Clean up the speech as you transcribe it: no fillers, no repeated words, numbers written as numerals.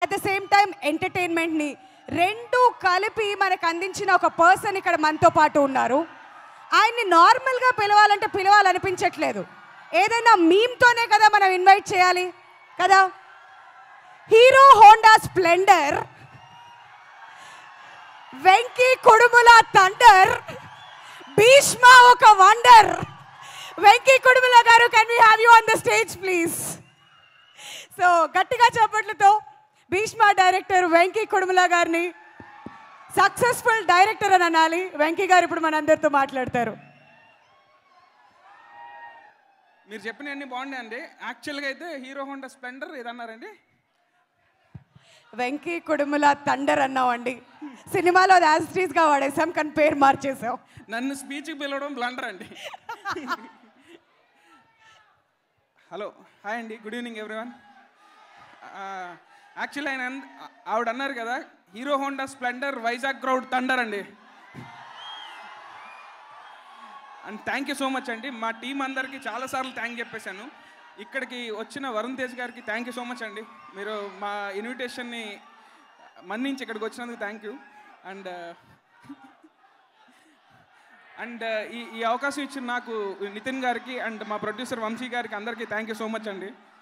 At the same time ఎంటర్టైన్మెంట్ని రెండు కలిపి మనకు అందించిన ఒక పర్సన్ ఇక్కడ మనతో పాటు ఉన్నారు. ఆయన్ని నార్మల్గా పిలవాలనిపించట్లేదు. ఏదైనా మీమ్తోనే కదా మనం ఇన్వైట్ చేయాలి కదా. Hero Honda Splendor, Venky Kudumula thunder, Bheeshma ఒక wonder. Venky Kudumula garu, can we have you on the stage please? So గట్టిగా చప్పట్లతో భీష్మ డైరెక్టర్ వెంకీ కుడుముల గారిని, సక్సెస్ఫుల్ డైరెక్టర్ అని అనాలి. వెంకీ గారు ఇప్పుడు మనందరితో మాట్లాడతారు. మీరు చెప్పినవన్నీ బాగున్నాయండి. యాక్చువల్గా అయితే హీరో హోండా స్ప్లెండర్ ఏదన్నారండి? వెంకీ కుడుముల థండర్ అన్నామండి. సినిమాలో అది యాస్ట్రీస్గా వాడేసాం, కానీ పేరు మార్చేసాం. నన్ను స్పీచ్కి పిలవడం బ్లండర్ అండి. హలో, హాయ్ అండి, గుడ్ ఈవినింగ్ ఎవ్రీవన్. యాక్చువల్లీ ఆవిడ అన్నారు కదా, Hero Honda Splendor Vizag crowd thunder అండి. And thank you so much అండి. మా టీం అందరికీ చాలాసార్లు థ్యాంక్ చెప్పేశాను. ఇక్కడికి వచ్చిన వరుణ్ తేజ్ గారికి థ్యాంక్ యూ సో మచ్ అండి. మీరు మా ఇన్విటేషన్ని మన్నించి ఇక్కడికి వచ్చినందుకు థ్యాంక్ యూ. అండ్ ఈ అవకాశం ఇచ్చిన నాకు నితిన్ గారికి అండ్ మా ప్రొడ్యూసర్ వంశీ గారికి అందరికీ థ్యాంక్ యూ సో మచ్ అండి.